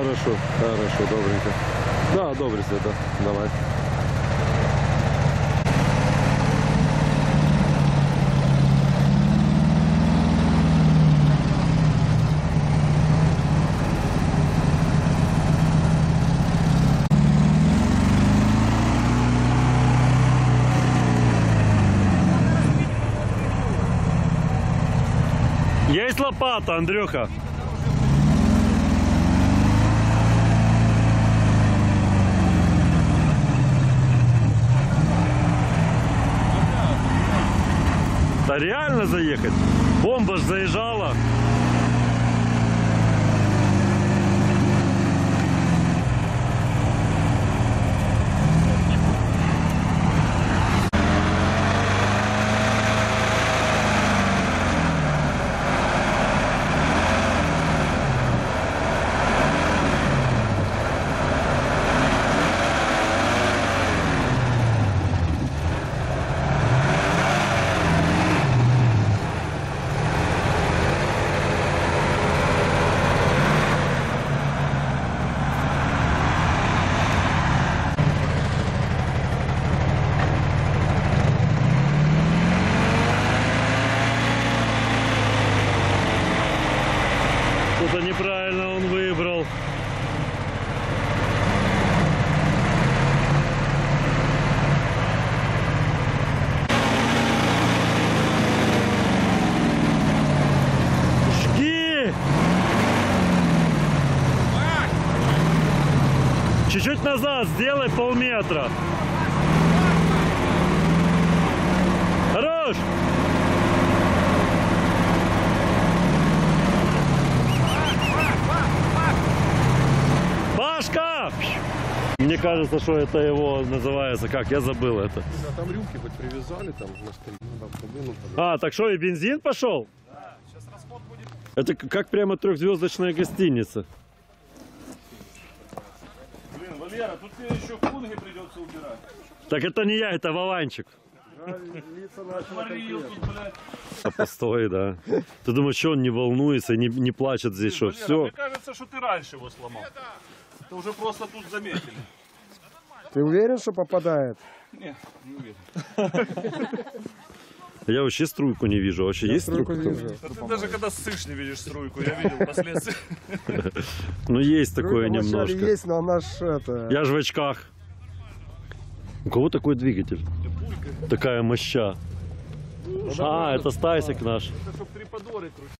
Хорошо, хорошо, добренько. Да, добре, Света, давай. Есть лопата, Андрюха. Да реально заехать? Бомба ж заезжала. Что-то неправильно он выбрал. Жги! Чуть-чуть назад сделай полметра. Хорош! Пашка! Мне кажется, что это его называется, как, я забыл это. А там рюмки хоть привязали, там на столе. А, так что, и бензин пошел? Да, сейчас расход будет. Это как прямо трехзвездочная гостиница. Блин, Валера, тут тебе еще кунги придется убирать. Так это не я, это Вованчик. А постой, да. Ты думаешь, что он не волнуется, не плачет здесь, что Валера, все? мне кажется, что ты раньше его сломал. Это уже просто тут заметили. Ты уверен, что попадает? Нет, не уверен. Я вообще струйку не вижу. Вообще есть струйку струйка? вижу. А ты даже когда ссышь не видишь струйку, я видел последствия. Ну есть такое Струйка вначале немножко. есть, но она ж это... Я же в очках. У кого такой двигатель? Такая моща. А, это Стасик наш. Это чтоб три подоры крутить.